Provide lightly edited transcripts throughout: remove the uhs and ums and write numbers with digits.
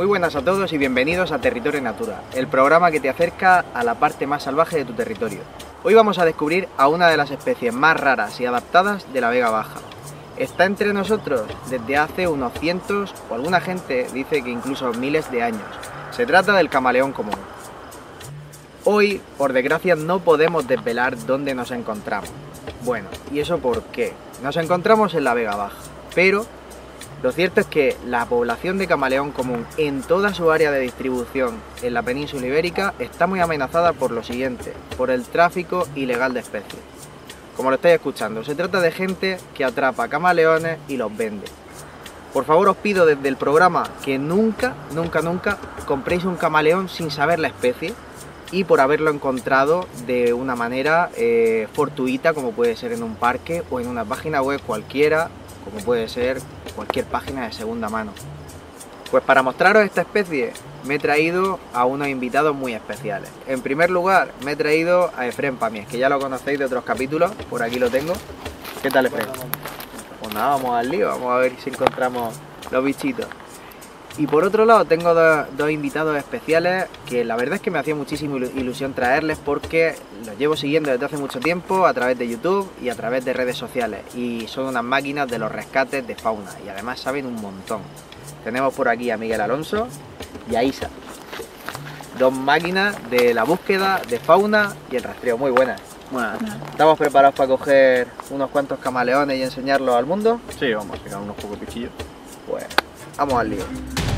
Muy buenas a todos y bienvenidos a Territorio Natura, el programa que te acerca a la parte más salvaje de tu territorio. Hoy vamos a descubrir a una de las especies más raras y adaptadas de la Vega Baja. Está entre nosotros desde hace unos cientos o alguna gente dice que incluso miles de años. Se trata del camaleón común. Hoy, por desgracia, no podemos desvelar dónde nos encontramos. Bueno, ¿y eso por qué? Nos encontramos en la Vega Baja, pero lo cierto es que la población de camaleón común en toda su área de distribución en la península ibérica está muy amenazada por lo siguiente, por el tráfico ilegal de especies. Como lo estáis escuchando, se trata de gente que atrapa camaleones y los vende. Por favor, os pido desde el programa que nunca compréis un camaleón sin saber la especie y por haberlo encontrado de una manera fortuita, como puede ser en un parque o en una página web cualquiera, como puede ser cualquier página de segunda mano. Pues para mostraros esta especie me he traído a unos invitados muy especiales. En primer lugar me he traído a Efrén Pamies, que ya lo conocéis de otros capítulos, por aquí lo tengo. ¿Qué tal, Efrén? Pues nada, vamos al lío, vamos a ver si encontramos los bichitos. Y por otro lado tengo dos invitados especiales que la verdad es que me hacía muchísima ilusión traerles porque los llevo siguiendo desde hace mucho tiempo a través de YouTube y a través de redes sociales y son unas máquinas de los rescates de fauna y además saben un montón. Tenemos por aquí a Miguel Alonso y a Isa, dos máquinas de la búsqueda de fauna y el rastreo. Muy buenas. Buenas. ¿Estamos preparados para coger unos cuantos camaleones y enseñarlos al mundo? Sí, vamos a sacar unos pocos bichillos. Pues vamos al lío.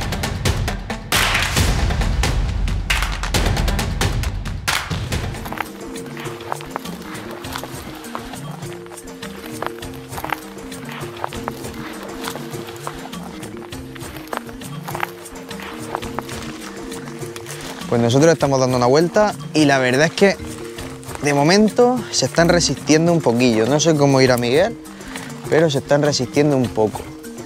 Pues nosotros estamos dando una vuelta y la verdad es que de momento se están resistiendo un poquillo. No sé cómo irá Miguel, pero se están resistiendo un poco.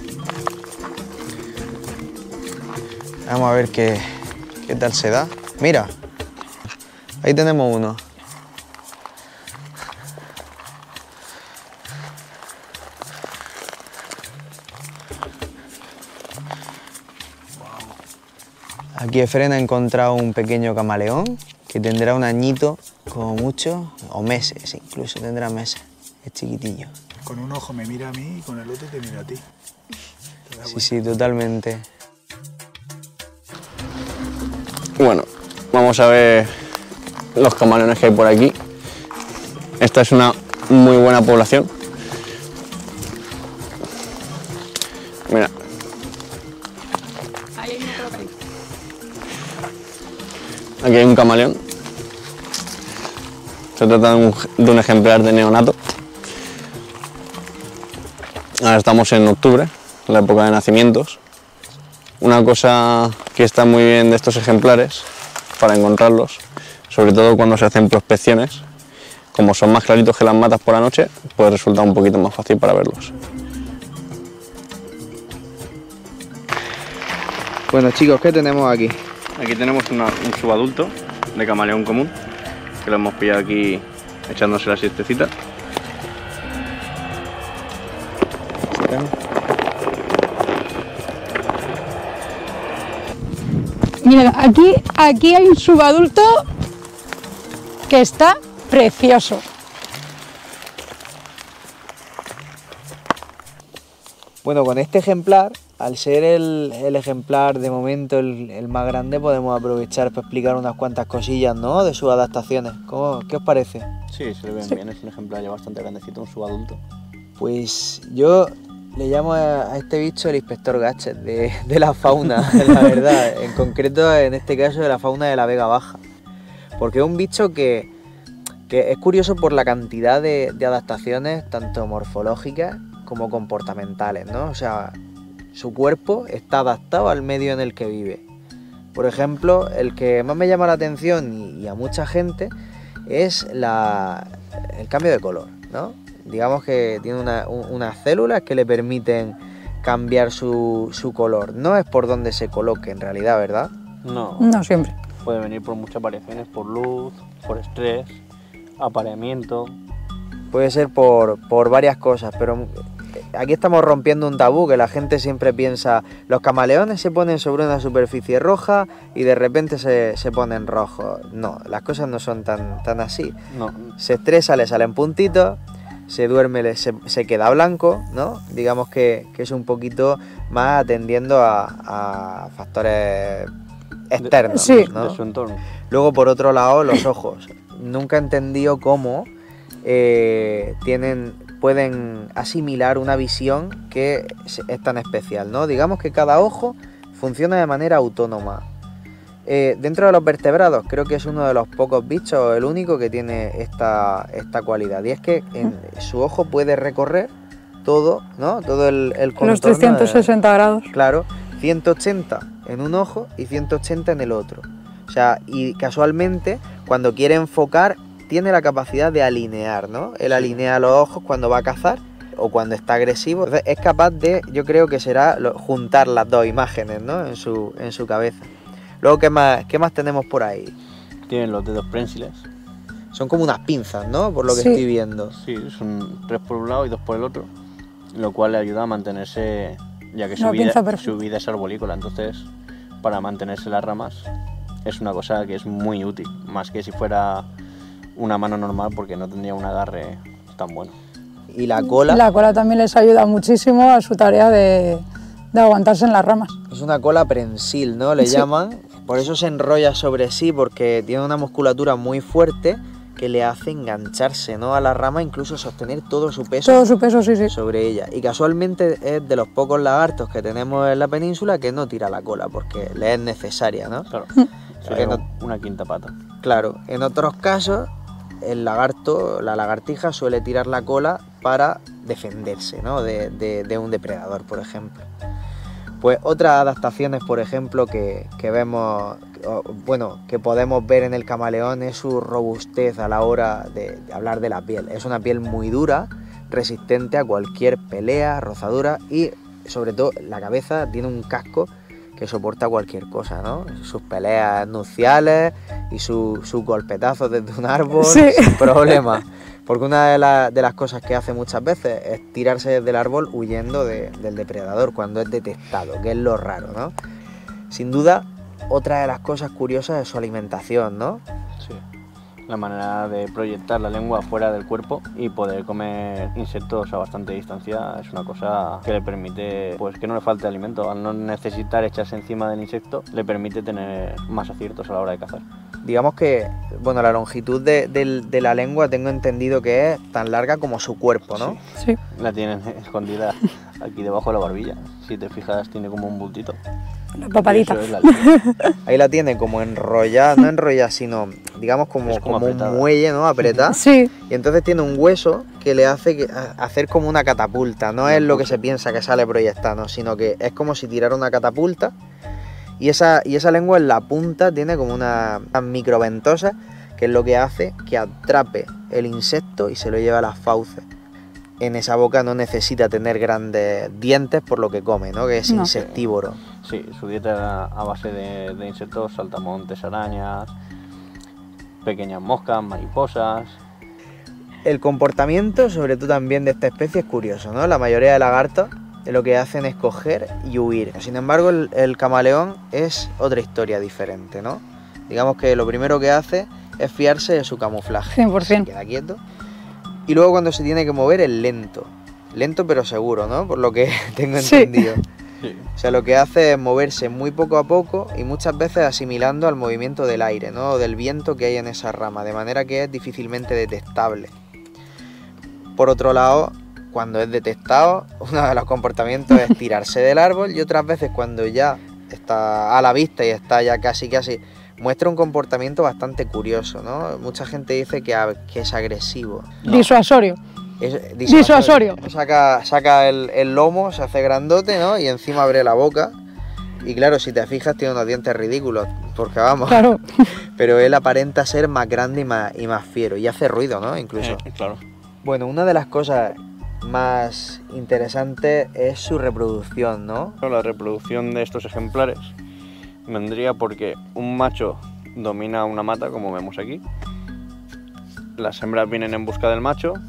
Vamos a ver qué tal se da. Mira, ahí tenemos uno. Aquí Efrén ha encontrado un pequeño camaleón que tendrá un añito como mucho, o meses incluso, tendrá meses. Es chiquitillo. Con un ojo me mira a mí y con el otro te mira a ti. Sí, totalmente. Bueno, vamos a ver los camaleones que hay por aquí. Esta es una muy buena población. Mira. Aquí hay un camaleón. Se trata de un ejemplar de neonato. Ahora estamos en octubre, la época de nacimientos. Una cosa que está muy bien de estos ejemplares, para encontrarlos, sobre todo cuando se hacen prospecciones, como son más claritos que las matas por la noche, pues resulta un poquito más fácil para verlos. Bueno chicos, ¿qué tenemos aquí? Aquí tenemos un subadulto de camaleón común, que lo hemos pillado aquí echándose la siestecita. Mira, aquí hay un subadulto que está precioso. Bueno, con este ejemplar, al ser el ejemplar de momento el más grande, podemos aprovechar para explicar unas cuantas cosillas, ¿no?, de sus adaptaciones. ¿Qué os parece? Sí, se le ven bien, es un ejemplar ya bastante grandecito, un subadulto. Pues yo le llamo a este bicho el inspector Gadget de la fauna, la verdad, en concreto en este caso de la fauna de la Vega Baja, porque es un bicho que es curioso por la cantidad de adaptaciones, tanto morfológicas como comportamentales, ¿no? O sea, su cuerpo está adaptado al medio en el que vive. Por ejemplo, el que más me llama la atención y a mucha gente es el cambio de color, ¿no? Digamos que tiene unas células que le permiten cambiar su color. No es por donde se coloque en realidad, ¿verdad? No. No siempre. Puede venir por muchas variaciones, por luz, por estrés, apareamiento. Puede ser por varias cosas, pero aquí estamos rompiendo un tabú que la gente siempre piensa, los camaleones se ponen sobre una superficie roja y de repente se ponen rojos. No, las cosas no son tan así. No. Se estresa, le salen puntitos, se duerme, se queda blanco, ¿no? Digamos que es un poquito más atendiendo a factores externos, Sí. ¿no? De su entorno. Luego, por otro lado, los ojos. Nunca he entendido cómo pueden asimilar una visión que es tan especial, ¿no? Digamos que cada ojo funciona de manera autónoma. Dentro de los vertebrados creo que es uno de los pocos bichos, el único que tiene esta cualidad, y es que su ojo puede recorrer todo, ¿no? Todo el contorno. Los 360 grados. Claro, 180 en un ojo y 180 en el otro. O sea, y casualmente cuando quiere enfocar tiene la capacidad de alinear, ¿no? Él alinea los ojos cuando va a cazar o cuando está agresivo. Entonces es capaz de, yo creo que será juntar las dos imágenes, ¿no? En su cabeza. Luego, ¿qué más tenemos por ahí? Tienen los dedos prensiles. Son como unas pinzas, ¿no? Por lo que Sí. estoy viendo. Sí, son 3 por un lado y 2 por el otro, lo cual le ayuda a mantenerse, ya que Una pinza perfecta. su vida es arborícola, entonces para mantenerse en las ramas es una cosa que es muy útil, más que si fuera una mano normal, porque no tendría un agarre tan bueno. Y la cola La cola también les ayuda muchísimo a su tarea de aguantarse en las ramas. es una cola prensil, ¿no? Le Sí. llaman. Por eso se enrolla sobre sí, porque tiene una musculatura muy fuerte que le hace engancharse, ¿no? A la rama, incluso sostener todo su peso Todo su peso, sí, sí. sobre ella. Y casualmente es de los pocos lagartos que tenemos en la península que no tira la cola, porque le es necesaria, ¿no? Claro, Porque sería no- una quinta pata. Claro, en otros casos el lagarto, la lagartija suele tirar la cola para defenderse, ¿no? de un depredador, por ejemplo. Pues otras adaptaciones, por ejemplo, que vemos, que podemos ver en el camaleón es su robustez a la hora de hablar de la piel. Es una piel muy dura, resistente a cualquier pelea, rozadura, y sobre todo la cabeza tiene un casco que soporta cualquier cosa, ¿no? Sus peleas nupciales y sus golpetazos desde un árbol, Sí. sin problema. Porque una de las cosas que hace muchas veces es tirarse desde el árbol huyendo del depredador cuando es detectado, que es lo raro, ¿no? Sin duda, otra de las cosas curiosas es su alimentación, ¿no? Sí. La manera de proyectar la lengua fuera del cuerpo y poder comer insectos a bastante distancia es una cosa que le permite, pues, que no le falte alimento. Al no necesitar echarse encima del insecto, le permite tener más aciertos a la hora de cazar. Digamos que, bueno, la longitud de la lengua tengo entendido que es tan larga como su cuerpo, ¿no? Sí. La tienen escondida aquí debajo de la barbilla. Si te fijas, tiene como un bultito. La papadita. Eso es la lengua. Ahí la tiene como enrollada, no enrollada, sino digamos como Es como un apretada. muelle, ¿no? Apretada. Sí, Y entonces tiene un hueso que le hace hacer como una catapulta. No es lo que se piensa que sale proyectado, sino que es como si tirara una catapulta. Y esa lengua en la punta tiene como una microventosa, que es lo que hace que atrape el insecto y se lo lleva a las fauces. En esa boca no necesita tener grandes dientes por lo que come, ¿no? Que es No. insectívoro. Sí, su dieta a base de insectos, saltamontes, arañas, pequeñas moscas, mariposas. El comportamiento, sobre todo también de esta especie, es curioso, ¿no? La mayoría de lagartos lo que hacen es coger y huir. Sin embargo, el camaleón es otra historia diferente, ¿no? Digamos que lo primero que hace es fiarse de su camuflaje. 100%. Se queda quieto. Y luego cuando se tiene que mover es lento. Lento pero seguro, ¿no? Por lo que tengo Sí. entendido. Sí. O sea, lo que hace es moverse muy poco a poco y muchas veces asimilando al movimiento del aire, ¿no? O del viento que hay en esa rama, de manera que es difícilmente detectable. Por otro lado, cuando es detectado, uno de los comportamientos es tirarse del árbol, y otras veces cuando ya está a la vista y está ya casi, muestra un comportamiento bastante curioso, ¿no? Mucha gente dice que es agresivo. disuasorio. Es Disuasorio. Saca el lomo, se hace grandote, ¿no? Y encima abre la boca. Y claro, si te fijas, tiene unos dientes ridículos, porque vamos. Claro. Pero él aparenta ser más grande y más fiero. Y hace ruido, ¿no? Incluso. Claro. Bueno, una de las cosas más interesantes es su reproducción, ¿no? La reproducción de estos ejemplares vendría porque un macho domina una mata, como vemos aquí. Las hembras vienen en busca del macho,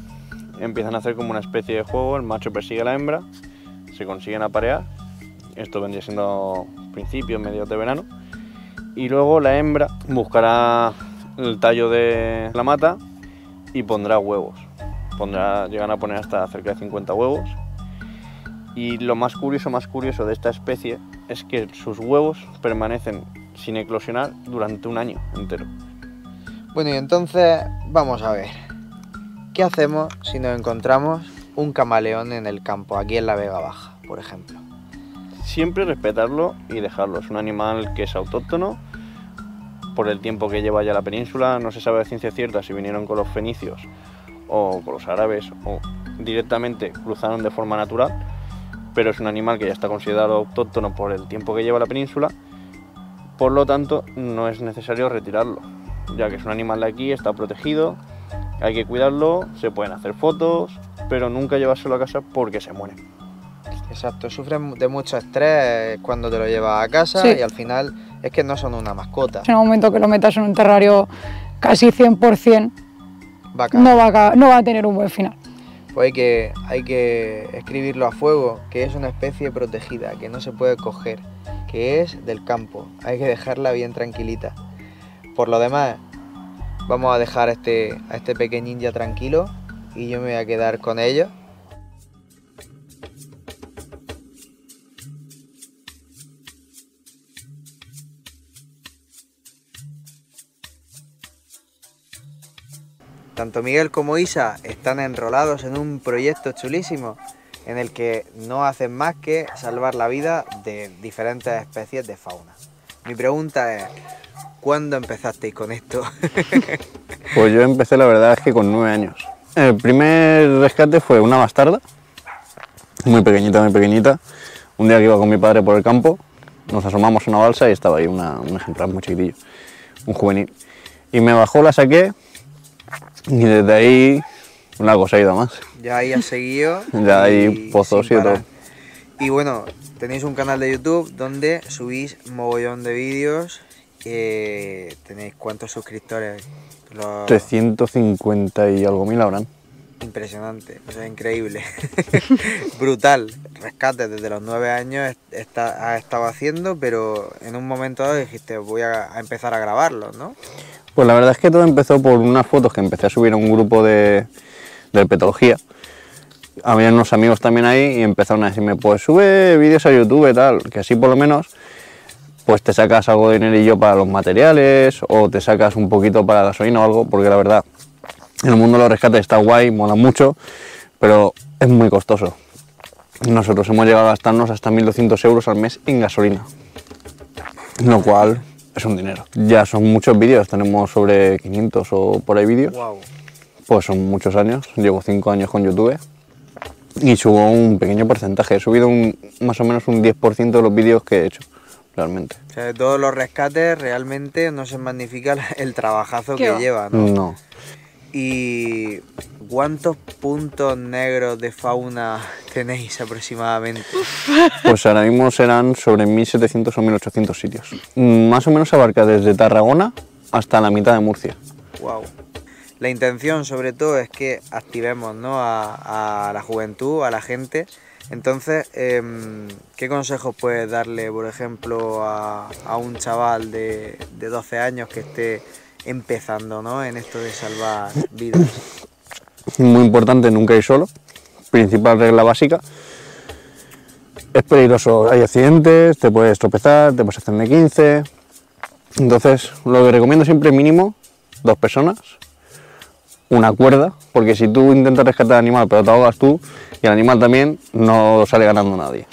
empiezan a hacer como una especie de juego, el macho persigue a la hembra, se consiguen aparear, esto vendría siendo principios, mediados de verano, y luego la hembra buscará el tallo de la mata y pondrá huevos. Llegan a poner hasta cerca de 50 huevos. Y lo más curioso de esta especie es que sus huevos permanecen sin eclosionar durante un año entero. Bueno, y entonces vamos a ver, ¿qué hacemos si nos encontramos un camaleón en el campo, aquí en la Vega Baja, por ejemplo? Siempre respetarlo y dejarlo. Es un animal que es autóctono, por el tiempo que lleva ya la península, no se sabe de ciencia cierta si vinieron con los fenicios o con los árabes o directamente cruzaron de forma natural, pero es un animal que ya está considerado autóctono por el tiempo que lleva la península, por lo tanto no es necesario retirarlo, ya que es un animal de aquí, está protegido, hay que cuidarlo, se pueden hacer fotos, pero nunca llevárselo a casa porque se muere. Exacto, sufren de mucho estrés cuando te lo llevas a casa, Sí. y al final es que no son una mascota. En el momento que lo metas en un terrario casi 100%, Vaca. no va a tener un buen final. Pues hay que escribirlo a fuego, que es una especie protegida, que no se puede coger, que es del campo, hay que dejarla bien tranquilita. Por lo demás, vamos a dejar a este pequeñín ya tranquilo y yo me voy a quedar con ellos. Tanto Miguel como Isa están enrolados en un proyecto chulísimo en el que no hacen más que salvar la vida de diferentes especies de fauna. Mi pregunta es, ¿cuándo empezasteis con esto? Pues yo empecé, la verdad es que con 9 años. El primer rescate fue una bastarda, muy pequeñita, muy pequeñita. Un día que iba con mi padre por el campo, nos asomamos a una balsa y estaba ahí un ejemplar muy chiquitillo, un juvenil. Y me bajó, la saqué y desde ahí la cosa ha ido a más. Ya ahí has seguido. Ya hay y pozos sin y todo. parar. Y bueno, tenéis un canal de YouTube donde subís mogollón de vídeos. ¿Tenéis cuántos suscriptores? 350 y algo mil habrán. Impresionante, o sea, increíble. Brutal. Rescate desde los 9 años has estado haciendo, pero en un momento dado dijiste, voy a empezar a grabarlos, ¿no? Pues la verdad es que todo empezó por unas fotos que empecé a subir a un grupo de herpetología. Había unos amigos también ahí y empezaron a decirme, pues sube vídeos a YouTube y tal, que así por lo menos pues te sacas algo de dinerillo para los materiales o te sacas un poquito para gasolina o algo, porque la verdad, en el mundo de los rescates está guay, mola mucho, pero es muy costoso. Nosotros hemos llegado a gastarnos hasta 1.200 euros al mes en gasolina, lo cual es un dinero. Ya son muchos vídeos, tenemos sobre 500 o por ahí vídeos. Wow. Pues son muchos años, llevo 5 años con YouTube y subo un pequeño porcentaje, he subido más o menos un 10% de los vídeos que he hecho, realmente. O sea, de todos los rescates realmente no se magnifica el trabajazo que lleva, ¿no? No, ¿Y cuántos puntos negros de fauna tenéis aproximadamente? pues ahora mismo serán sobre 1.700 o 1.800 sitios. Más o menos abarca desde Tarragona hasta la mitad de Murcia. Wow. La intención sobre todo es que activemos, ¿no?, a la juventud, a la gente. Entonces, ¿qué consejos puedes darle, por ejemplo, a un chaval de 12 años que esté empezando, ¿no?, en esto de salvar vidas? Muy importante, nunca ir solo, principal regla básica. Es peligroso, hay accidentes, te puedes tropezar, te puedes hacer M15. Entonces, lo que recomiendo siempre mínimo 2 personas, una cuerda, porque si tú intentas rescatar al animal pero te ahogas tú y el animal también, no sale ganando nadie.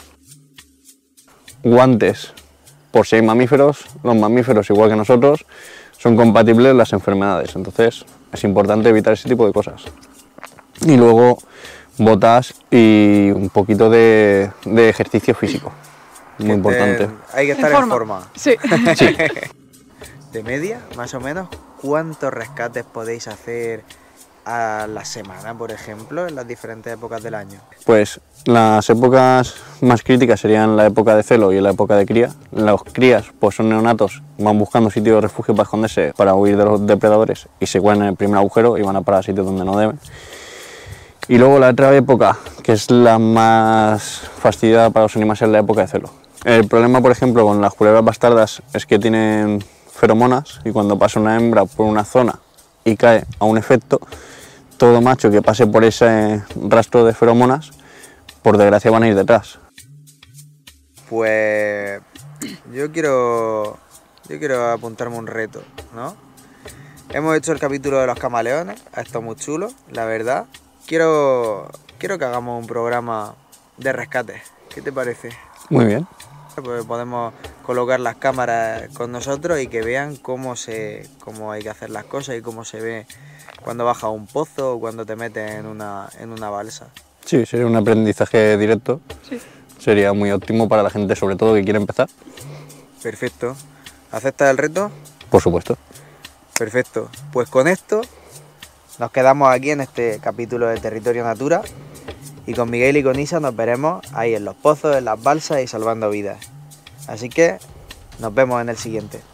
Guantes, por si hay mamíferos, los mamíferos igual que nosotros son compatibles las enfermedades, entonces es importante evitar ese tipo de cosas. Y luego botas y un poquito de ejercicio físico, muy importante. Hay que estar en forma. Sí. Sí. De media, más o menos, ¿cuántos rescates podéis hacer a la semana, por ejemplo, en las diferentes épocas del año? Pues las épocas más críticas serían la época de celo y la época de cría. Los crías pues son neonatos, van buscando sitios de refugio para esconderse, para huir de los depredadores y se cuelan en el primer agujero y van a parar a sitios donde no deben. Y luego la otra época, que es la más fastidiada para los animales, es la época de celo. El problema, por ejemplo, con las culebras bastardas es que tienen feromonas y cuando pasa una hembra por una zona y cae a un efecto, todo macho que pase por ese rastro de feromonas, por desgracia van a ir detrás. Pues yo quiero apuntarme un reto, ¿no? Hemos hecho el capítulo de los camaleones, ha estado muy chulo, la verdad. Quiero que hagamos un programa de rescate, ¿qué te parece? Muy bien. Pues podemos colocar las cámaras con nosotros y que vean cómo hay que hacer las cosas y cómo se ve cuando bajas a un pozo o cuando te metes en una balsa. Sí, sería un aprendizaje directo. Sí. Sería muy óptimo para la gente, sobre todo que quiere empezar. Perfecto. ¿Aceptas el reto? Por supuesto. Perfecto. Pues con esto nos quedamos aquí en este capítulo de Territorio Natura y con Miguel y con Isa nos veremos ahí en los pozos, en las balsas y salvando vidas. Así que nos vemos en el siguiente.